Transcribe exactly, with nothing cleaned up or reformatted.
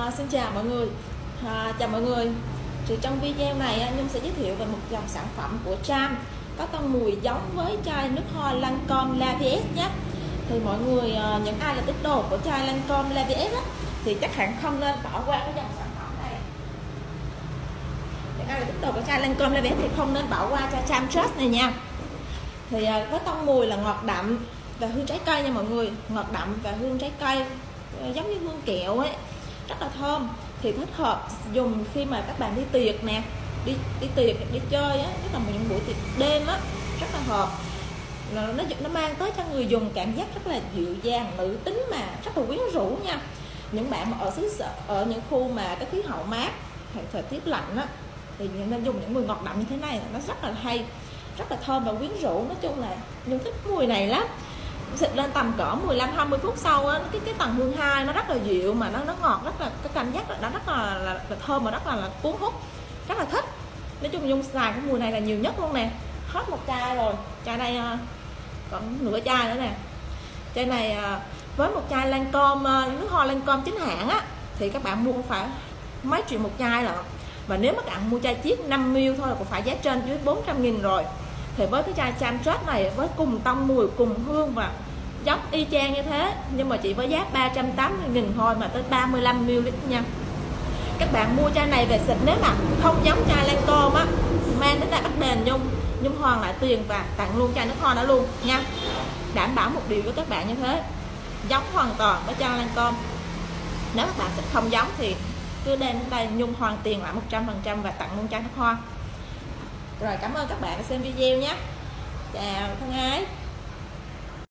À, xin chào mọi người, à, chào mọi người. Thì trong video này Nhung sẽ giới thiệu về một dòng sản phẩm của Charm có tông mùi giống với chai nước hoa Lancôme La Vie nhé. Thì mọi người, những ai là tín đồ của chai Lancôme La Vie thì chắc hẳn không nên bỏ qua cái dòng sản phẩm này. Những ai là tín đồ của chai Lancôme La Vie thì không nên bỏ qua chai Charm Trust này nha. Thì với tông mùi là ngọt đậm và hương trái cây nha mọi người, ngọt đậm và hương trái cây giống như hương kẹo ấy, rất là thơm. Thì thích hợp dùng khi mà các bạn đi tiệc nè, đi đi tiệc đi chơi á, nhất là những buổi tiệc đêm á, rất là hợp. Nó nó mang tới cho người dùng cảm giác rất là dịu dàng, nữ tính mà rất là quyến rũ nha. Những bạn mà ở xứ sở, ở những khu mà cái khí hậu mát hay thời tiết lạnh á, thì nên dùng những mùi ngọt đậm như thế này, nó rất là hay, rất là thơm và quyến rũ. Nói chung là Nhung thích mùi này lắm. Xịt lên tầm cỡ mười lăm hai mươi phút sau á, cái cái tầng hương hai nó rất là dịu mà nó nó ngọt, rất là cái cảm giác nó rất là, là, là thơm và rất là, là cuốn hút, rất là thích. Nói chung Nhung xài cái mùi này là nhiều nhất luôn nè. Hết một chai rồi, chai này còn nửa chai nữa nè. Chai này với một chai Lancôme, nước hoa Lancôme chính hãng á, thì các bạn mua cũng phải mấy triệu một chai rồi. Và nếu các bạn mua chai chiết năm mi li lít thôi là cũng phải giá trên dưới bốn trăm nghìn rồi. Thì với cái chai Charm Trust này, với cùng tông mùi, cùng hương và giống y chang như thế, nhưng mà chỉ với giá ba trăm tám mươi nghìn thôi mà tới ba mươi lăm mi li lít nha. Các bạn mua chai này về xịt, nếu mà không giống chai Lancôme á, mang đến đây bắt đền Nhung Nhung hoàn lại tiền và tặng luôn chai nước hoa đó luôn nha. Đảm bảo một điều với các bạn như thế, giống hoàn toàn với chai Lancôme. Nếu các bạn xịt không giống thì cứ đem đến đây Nhung hoàn tiền lại một trăm phần trăm và tặng luôn chai nước hoa. Rồi, cảm ơn các bạn đã xem video nhé. Chào thân ái.